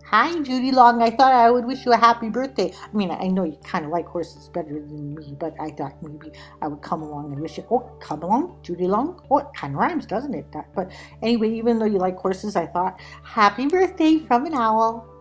Hi, Judy Long. I thought I would wish you a happy birthday. I mean, I know you kind of like horses better than me, but I thought maybe I would come along and wish you. Oh, come along, Judy Long. Oh, it kind of rhymes, doesn't it? But anyway, even though you like horses, I thought happy birthday from an owl.